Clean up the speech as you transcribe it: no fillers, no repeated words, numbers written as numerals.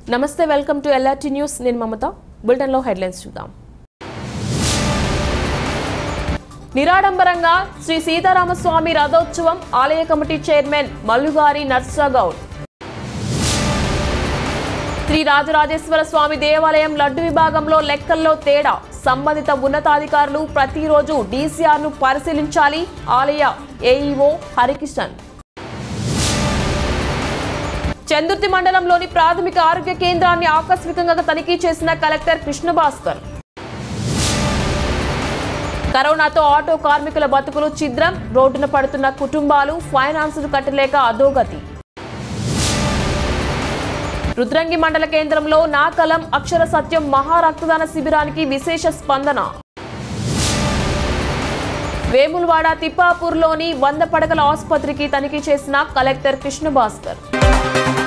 నమస్తే welcome to LRT news నేను మమత bulletin లో హెడ్లైన్స్ చూద్దాం నిరాడంబరంగా శ్రీ సీతారామస్వామి రథోత్సవం ఆలయ కమిటీ చైర్మన్ మల్లుగారి నర్సగౌడ్ శ్రీ రాజరాజేశ్వర స్వామి దేవాలయం లడ్డు విభాగంలో లెక్కల్లో తేడా సంబంధిత ఉన్నతాధికారులు ప్రతిరోజు డీసీఆర్ ను పరిశీలించాలి ఆలయ ఏఈఓ హరికిషన్ చందుర్తి మండలంలోని ప్రాథమిక ఆరోగ్య కేంద్రాన్ని ఆకస్మికంగా తనిఖీ చేసిన కలెక్టర్ కృష్ణభాస్కర్ కరోనాతో ఆటో కార్మికుల బతుకులు ఛిద్రం రోడ్డున పడుతున్న కుటుంబాలు ఫైనాన్స్ కట్టలేక అధోగతి రుద్రంగి మండల కేంద్రంలో నాకలం అక్షర సత్యం మహా రక్తదాన శిబిరానికి విశేష స్పందన వేములవాడ తిప్పాపూర్లోని 100 పడకల ఆసుపత్రికి తనిఖీ చేసిన కలెక్టర్ కృష్ణభాస్కర్